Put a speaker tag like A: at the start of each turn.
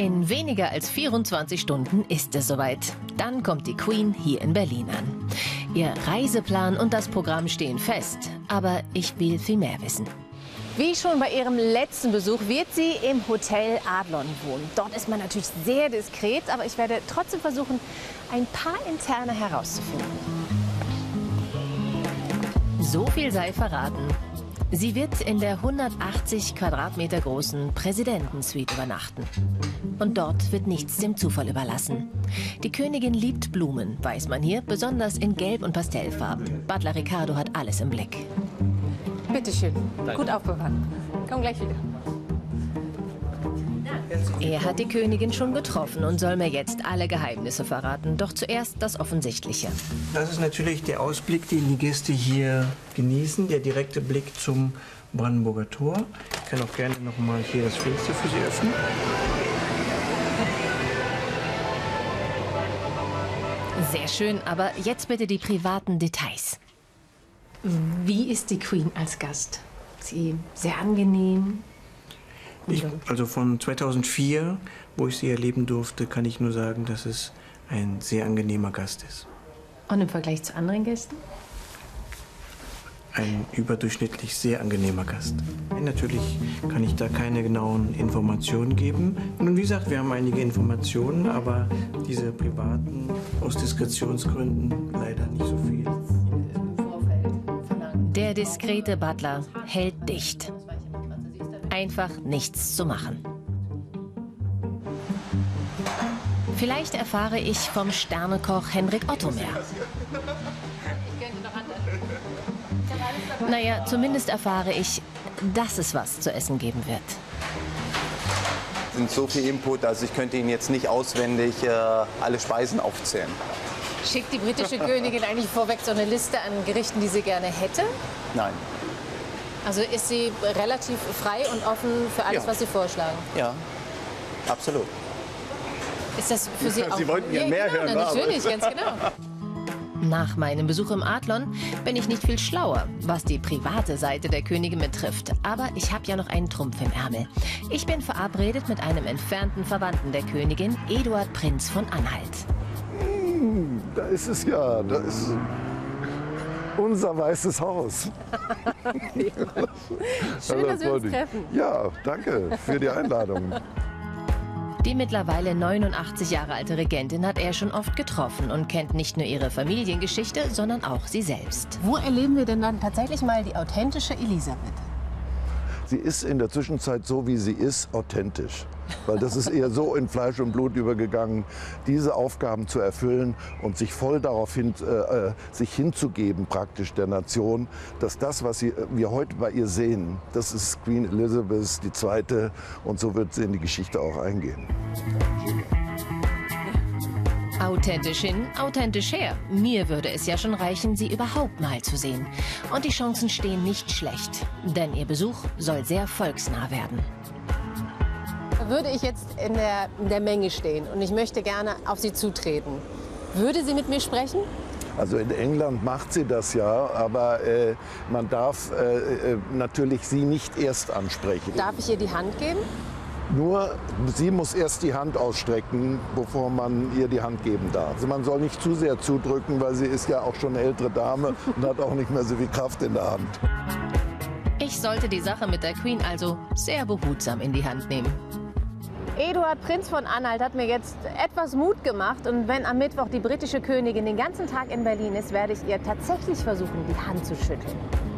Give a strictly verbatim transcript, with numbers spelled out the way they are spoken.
A: In weniger als vierundzwanzig Stunden ist es soweit. Dann kommt die Queen hier in Berlin an. Ihr Reiseplan und das Programm stehen fest. Aber ich will viel mehr wissen.
B: Wie schon bei ihrem letzten Besuch wird sie im Hotel Adlon wohnen. Dort ist man natürlich sehr diskret, aber ich werde trotzdem versuchen, ein paar Interne herauszufinden.
A: So viel sei verraten. Sie wird in der hundertachtzig Quadratmeter großen Präsidentensuite übernachten. Und dort wird nichts dem Zufall überlassen. Die Königin liebt Blumen, weiß man hier, besonders in Gelb- und Pastellfarben. Butler Ricardo hat alles im Blick.
B: Bitte schön, gut aufbewahrt. Komm gleich wieder.
A: Er hat die Königin schon getroffen und soll mir jetzt alle Geheimnisse verraten. Doch zuerst das Offensichtliche.
C: Das ist natürlich der Ausblick, den die Gäste hier genießen. Der direkte Blick zum Brandenburger Tor. Ich kann auch gerne noch mal hier das Fenster für Sie öffnen.
A: Sehr schön, aber jetzt bitte die privaten Details.
B: Wie ist die Queen als Gast? Sie sehr angenehm?
C: Ich, also von zweitausendvier, wo ich sie erleben durfte, kann ich nur sagen, dass es ein sehr angenehmer Gast ist.
B: Und im Vergleich zu anderen Gästen?
C: Ein überdurchschnittlich sehr angenehmer Gast. Natürlich kann ich da keine genauen Informationen geben. Nun, wie gesagt, wir haben einige Informationen, aber diese privaten, aus Diskretionsgründen leider nicht so viel.
A: Der diskrete Butler hält dicht. Einfach nichts zu machen. Vielleicht erfahre ich vom Sternekoch Henrik Otto mehr. Naja, zumindest erfahre ich, dass es was zu essen geben wird.
D: Es sind so viel Input, also ich könnte Ihnen jetzt nicht auswendig äh, alle Speisen aufzählen.
B: Schickt die britische Königin eigentlich vorweg so eine Liste an Gerichten, die sie gerne hätte?
D: Nein.
B: Also ist sie relativ frei und offen für alles,
D: Ja.
B: was Sie vorschlagen?
D: Ja, absolut.
B: Ist das für Sie auch...
D: Sie wollten ja mehr
B: genau,
D: hören,
B: na,
D: aber-
B: natürlich, ganz genau.
A: Nach meinem Besuch im Adlon bin ich nicht viel schlauer, was die private Seite der Königin betrifft. Aber ich habe ja noch einen Trumpf im Ärmel. Ich bin verabredet mit einem entfernten Verwandten der Königin, Eduard Prinz von Anhalt.
E: Hm, da ist es ja, da ist unser Weißes Haus.
B: Schön, dass wir uns treffen.
E: Ja, danke für die Einladung.
A: Die mittlerweile neunundachtzig Jahre alte Regentin hat er schon oft getroffen und kennt nicht nur ihre Familiengeschichte, sondern auch sie selbst.
B: Wo erleben wir denn dann tatsächlich mal die authentische Elisabeth?
E: Sie ist in der Zwischenzeit so, wie sie ist, authentisch. Weil das ist eher so in Fleisch und Blut übergegangen, diese Aufgaben zu erfüllen und sich voll darauf hin, äh, sich hinzugeben, praktisch der Nation, dass das, was sie, wir heute bei ihr sehen, das ist Queen Elizabeth die Zweite und so wird sie in die Geschichte auch eingehen.
A: Authentisch hin, authentisch her. Mir würde es ja schon reichen, sie überhaupt mal zu sehen. Und die Chancen stehen nicht schlecht, denn ihr Besuch soll sehr volksnah werden.
B: Würde ich jetzt in der, in der Menge stehen und ich möchte gerne auf Sie zutreten, würde sie mit mir sprechen?
E: Also in England macht sie das ja, aber äh, man darf äh, natürlich sie nicht erst ansprechen.
B: Darf ich ihr die Hand geben?
E: Nur sie muss erst die Hand ausstrecken, bevor man ihr die Hand geben darf. Also man soll nicht zu sehr zudrücken, weil sie ist ja auch schon eine ältere Dame und hat auch nicht mehr so viel Kraft in der Hand.
A: Ich sollte die Sache mit der Queen also sehr behutsam in die Hand nehmen.
B: Eduard Prinz von Anhalt hat mir jetzt etwas Mut gemacht. Und wenn am Mittwoch die britische Königin den ganzen Tag in Berlin ist, werde ich ihr tatsächlich versuchen, die Hand zu schütteln.